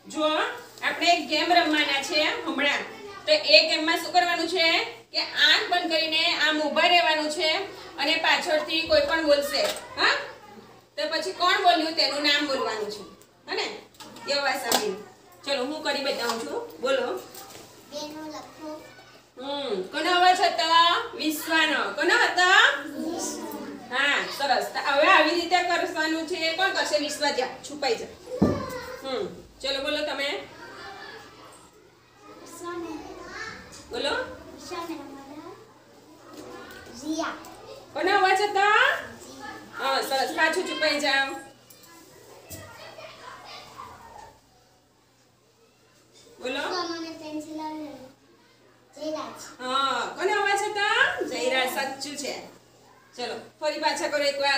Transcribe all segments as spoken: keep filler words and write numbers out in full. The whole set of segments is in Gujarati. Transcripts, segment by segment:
જો આપણે એક ગેમ રમવાના છે હમણાં. તો એ ગેમમાં શું કરવાનું છે કે આંખ બંધ કરીને આમ ઊભા રહેવાનું છે અને પાછળથી કોઈ પણ બોલશે. હા, તો પછી કોણ બોલ્યું તેનું નામ બોલવાનું છે. હને એ વાત સાંભળી. ચલો હું કરી બતાવું છું. બોલો. બેનો લખો. હમ કોનો અવાજ હતો? વિશ્વાનો. કોનો હતો? હા, સરસ. હવે આવી રીતે કરવાનું છે. કોણ કરશે? વિશ્વા. જા છુપાઈ જા. હમ ચલો બોલો તમે. બોલો. જીયા. કોનો અવાજ હતો? હા, સરસ. પાછું છુપાઈ જાવ. બોલો. હા, કોનો અવાજ હતો? જયરાજ. સાચું છે. ચલો ફરી પાછા કરો એકવાર.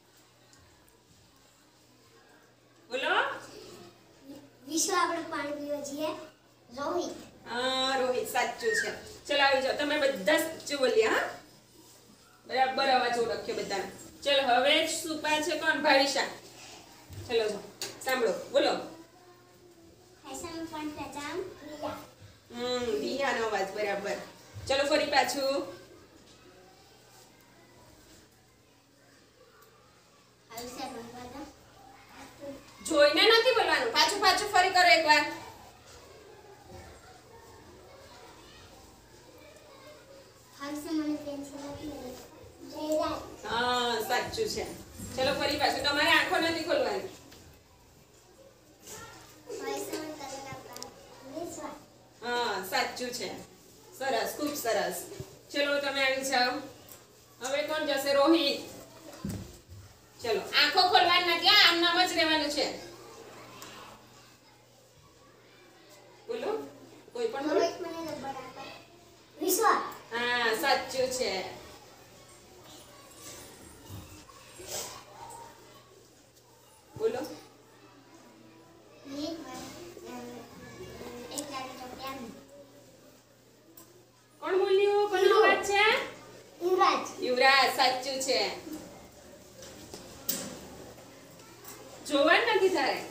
બોલો. વિશ્વ આપણે પાણી પીવા જઈએ. રોહિત. હા, રોહિત. સાચું છે. ચલો આવી જાઓ. તમે બધા સાચું બોલ્યા. હા, બરાબર અવાજ ઓળખ્યો બધાને. ચલો હવે સુપા છે કોણ? ભાવિશા. ચલો સાંભળો. બોલો. હમ દિયાનો અવાજ. બરાબર. ચલો ફરી પાછું. જોઈને નથી બોલવાનું. પાછું પાછું ફરી કરો એકવાર. હા, સાચું છે. ચલો ફરી પાછું. તમારે આંખો નથી ખોલવાની. હા, સાચું છે. સરસ. ખૂબ સરસ. ચલો તમે આવી જાઓ. હવે કોણ જશે? રોહિત. ચલો આંખો ખોલવાની નથી. આમ નામ જ રહેવાનું છે. બોલો. કોઈ પણ બોલો. વિશ્વ. હા, સાચું છે. બોલો. કોણ બોલ્યું? કોનો અવાજ છે? યુવરાજ. યુવરાજ. સાચું છે. જોવાનું નથી તારે.